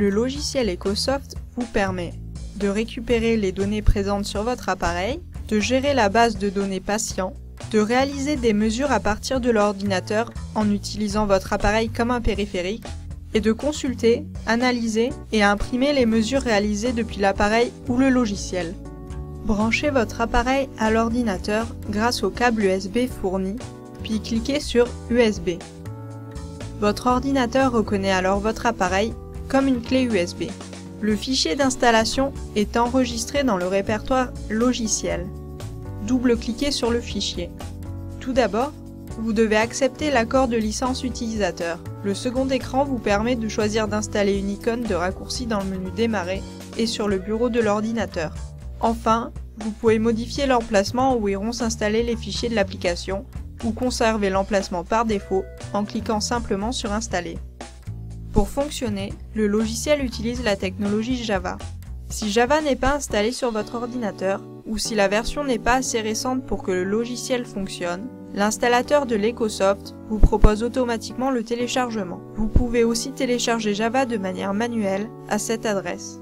Le logiciel EcoSoft vous permet de récupérer les données présentes sur votre appareil, de gérer la base de données patient, de réaliser des mesures à partir de l'ordinateur en utilisant votre appareil comme un périphérique, et de consulter, analyser et imprimer les mesures réalisées depuis l'appareil ou le logiciel. Branchez votre appareil à l'ordinateur grâce au câble USB fourni, puis cliquez sur USB. Votre ordinateur reconnaît alors votre appareil comme une clé USB. Le fichier d'installation est enregistré dans le répertoire logiciel. Double-cliquez sur le fichier. Tout d'abord, vous devez accepter l'accord de licence utilisateur. Le second écran vous permet de choisir d'installer une icône de raccourci dans le menu Démarrer et sur le bureau de l'ordinateur. Enfin, vous pouvez modifier l'emplacement où iront s'installer les fichiers de l'application ou conserver l'emplacement par défaut en cliquant simplement sur Installer. Pour fonctionner, le logiciel utilise la technologie Java. Si Java n'est pas installé sur votre ordinateur ou si la version n'est pas assez récente pour que le logiciel fonctionne, l'installateur de l'EcoSoft vous propose automatiquement le téléchargement. Vous pouvez aussi télécharger Java de manière manuelle à cette adresse.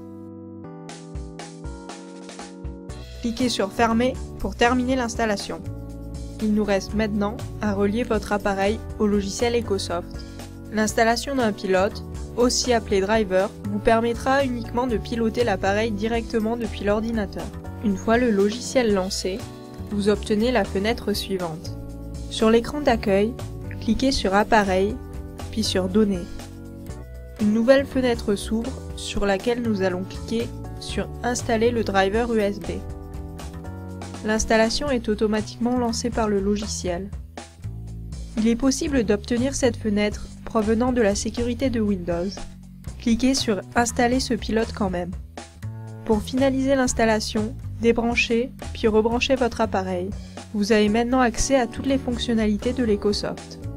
Cliquez sur Fermer pour terminer l'installation. Il nous reste maintenant à relier votre appareil au logiciel EcoSoft. L'installation d'un pilote, aussi appelé driver, vous permettra uniquement de piloter l'appareil directement depuis l'ordinateur. Une fois le logiciel lancé, vous obtenez la fenêtre suivante. Sur l'écran d'accueil, cliquez sur Appareil, puis sur Données. Une nouvelle fenêtre s'ouvre sur laquelle nous allons cliquer sur Installer le driver USB. L'installation est automatiquement lancée par le logiciel. Il est possible d'obtenir cette fenêtre provenant de la sécurité de Windows. Cliquez sur Installer ce pilote quand même. Pour finaliser l'installation, débranchez puis rebranchez votre appareil. Vous avez maintenant accès à toutes les fonctionnalités de l'EcoSoft.